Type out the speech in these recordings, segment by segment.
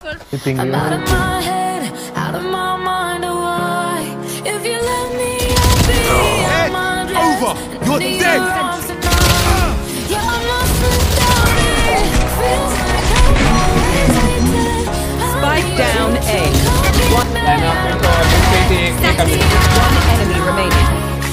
I'm out of my head, out of my mind, why? If you let me, I'll be on my dress. Over! You're dead! Yeah, I'm lost without it. Feels like I'm always waiting. Spike down A. One enemy remaining.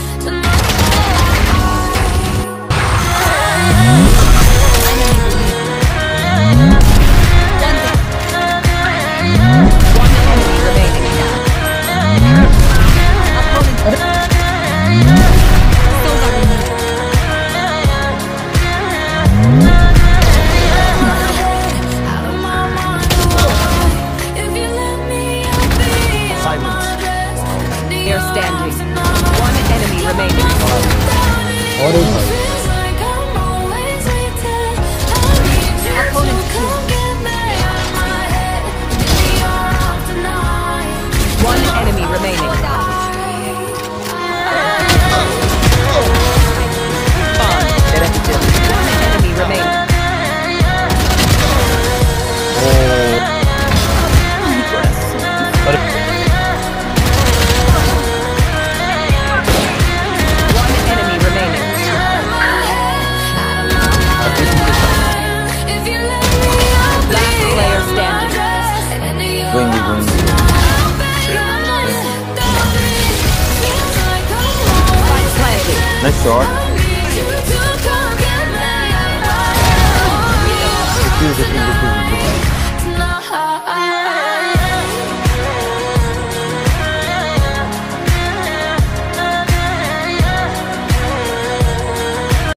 Standing. One enemy remaining. One enemy remaining. One enemy remaining. Nice shot.